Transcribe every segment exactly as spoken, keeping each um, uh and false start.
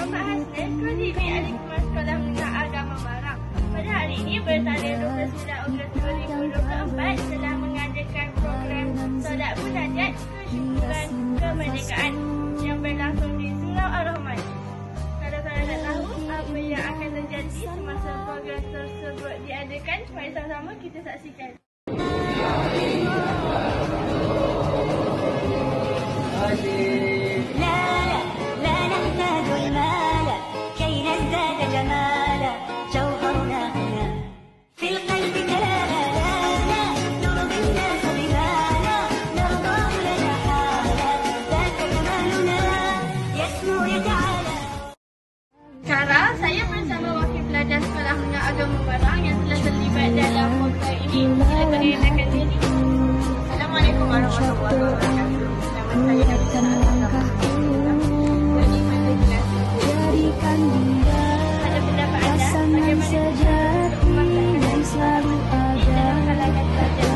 Muhammad Hasnan, Prodi Al-Hikmah Sekolah Menengah Agama Barang. Pada hari ini, bertanggal dua puluh sembilan Ogos dua ribu dua puluh empat telah mengadakan program Solat Munajat Kesyukuran Kemerdekaan yang berlangsung di Surau Ar-Rahman. Kalau korang nak tahu apa yang akan terjadi semasa program tersebut diadakan, mari sama-sama kita saksikan. Sekarang saya bersama wakil pelajar Sekolah Menengah Agama Barang yang telah terlibat dalam program ini. Sila perkenalkan diri. Assalamualaikum warahmatullahi wabarakatuh. Nama saya Nafisa Azhar. Dari mana kelas? Pada pendapat anda, bagaimana cara untuk memaksakan selalu ada dalam kalangan pelajar?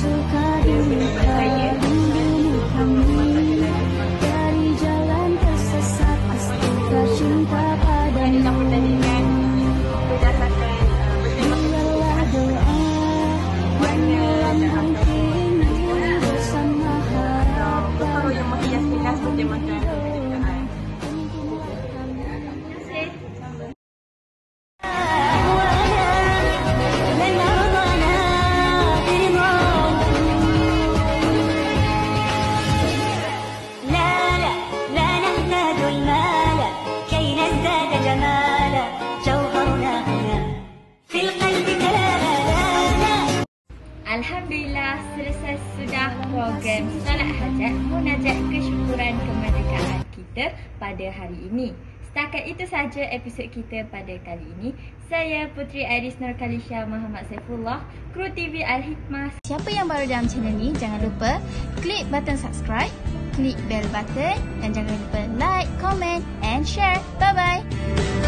Saya dari jalan tersesat astaga cinta adalah pertandingan berdasarkan biarlah doa menyelambungkan bersama harapan. Kalau yang menghias kelas bertemakan kemerdekaan. Terima kasih. Alhamdulillah, selesai sudah program Solat Hajat Munajat Kesyukuran Kemerdekaan kita pada hari ini. Setakat itu sahaja episod kita pada kali ini. Saya Puteri Iris Nurkalisha Muhammad Saifullah, Kru T V Al-Hikmah. Siapa yang baru dalam channel ni, jangan lupa klik button subscribe, klik bell button dan jangan lupa like, comment and share. Bye-bye.